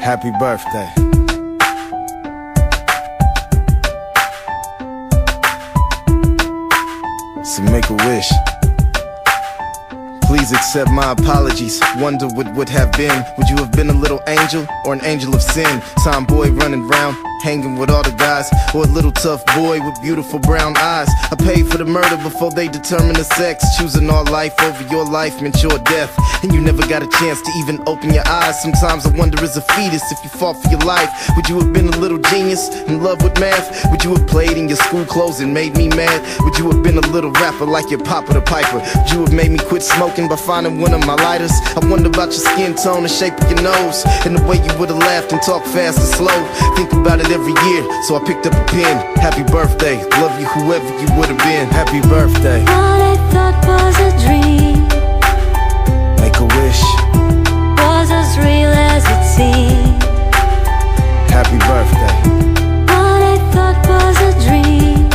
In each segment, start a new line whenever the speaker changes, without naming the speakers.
Happy birthday. So make a wish. Please accept my apologies. Wonder what would have been. Would you have been a little angel or an angel of sin? Tomboy running round, hanging with all the guys, or a little tough boy with beautiful brown eyes? I paid for the murder before they determined the sex. Choosing our life over your life meant your death, and you never got a chance to even open your eyes. Sometimes I wonder, as a fetus, if you fought for your life, would you have been a little genius in love with math? Would you have played in your school clothes and made me mad? Would you have been a little rapper like your Papa the Piper? Would you have made me quit smoking by finding one of my lighters? I wonder about your skin tone, the shape of your nose, and the way you would've laughed and talked fast and slow. Think about it every year, so I picked up a pen. Happy birthday, love you whoever you would've been. Happy birthday.
What I thought was a dream
Make a wish.
was as real as it seemed.
Happy birthday.
What I thought was a dream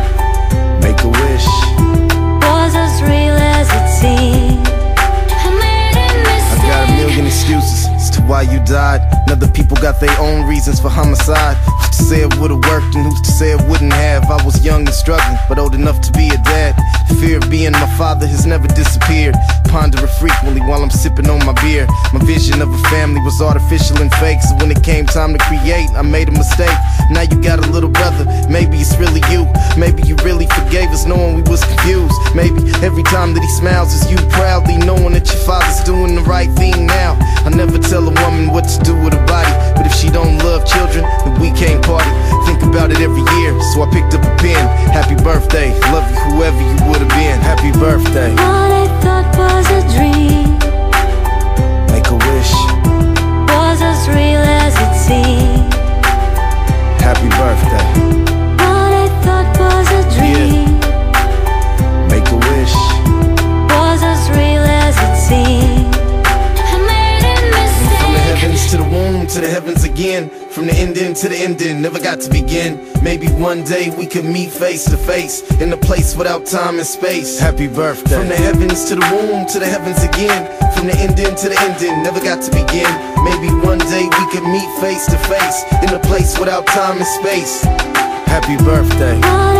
Make a wish.
was as real as it seemed. I made a
I got a
mistake.
million excuses as to why you died, and other people got their own reasons for homicide. Who's to say it would've worked and who's to say it wouldn't have? I was young and struggling, but old enough to be a dad. The fear of being my father has never disappeared. Ponder it frequently while I'm sipping on my beer. My vision of a family was artificial and fake, so when it came time to create, I made a mistake. Now you got a little brother, maybe it's really you. Maybe you really forgave us knowing we was confused. Maybe every time that he smiles it's you proudly knowing that your father's doing the right thing now. I never tell a woman what to do with her body, but if she don't love children, then we can't party. Think about it every year, so I picked up a pen. Happy birthday, love you whoever you would've been. Happy birthday.
What I thought was a dream
Make a wish.
was as real as it seemed.
Happy birthday.
What I thought was a dream
Make a wish.
was as real as it seemed. I made a
From the
mistake.
heavens to the womb, to the heavens again. From the ending to the ending, never got to begin. Maybe one day we could meet face to face, in a place without time and space. Happy birthday. From the heavens to the womb, to the heavens again. From the ending to the ending, never got to begin. Maybe one day we could meet face to face, in a place without time and space. Happy birthday.
What